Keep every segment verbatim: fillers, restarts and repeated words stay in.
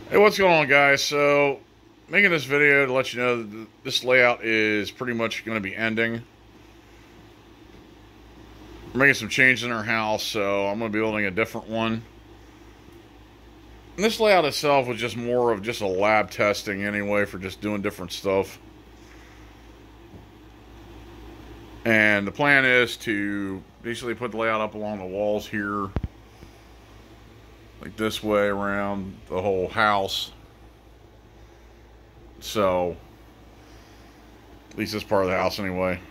Hey, what's going on, guys? So, making this video to let you know that this layout is pretty much going to be ending. We're making some changes in our house, so I'm going to be building a different one. And this layout itself was just more of just a lab testing anyway for just doing different stuff. And the plan is to basically put the layout up along the walls here, like this way around the whole house. So, at least this part of the house anyway.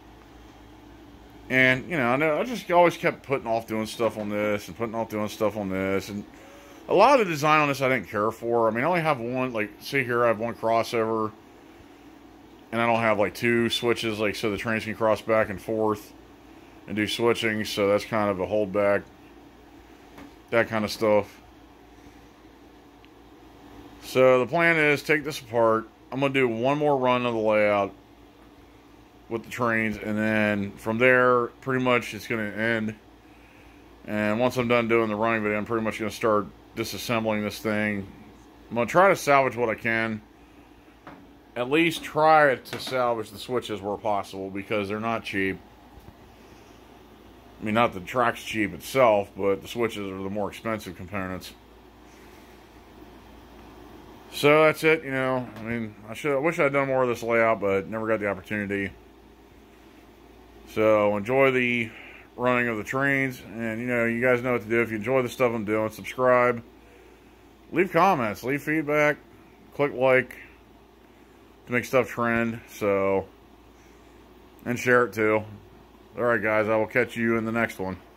And, you know, I know I just always kept putting off doing stuff on this and putting off doing stuff on this. And a lot of the design on this I didn't care for. I mean, I only have one, like, see here, I have one crossover. And I don't have, like, two switches, like, so the trains can cross back and forth and do switching. So that's kind of a holdback. That kind of stuff. So the plan is take this apart. I'm going to do one more run of the layout with the trains, and then from there, pretty much it's going to end. And once I'm done doing the running video, I'm pretty much going to start disassembling this thing. I'm going to try to salvage what I can. At least try to salvage the switches where possible, because they're not cheap. I mean, not the track's cheap itself, but the switches are the more expensive components. So that's it, you know. I mean, I should I wish I'd done more of this layout, but never got the opportunity. So enjoy the running of the trains, and you know, you guys know what to do. If you enjoy the stuff I'm doing, subscribe, leave comments, leave feedback, click like to make stuff trend. So, and share it too. All right, guys, I will catch you in the next one.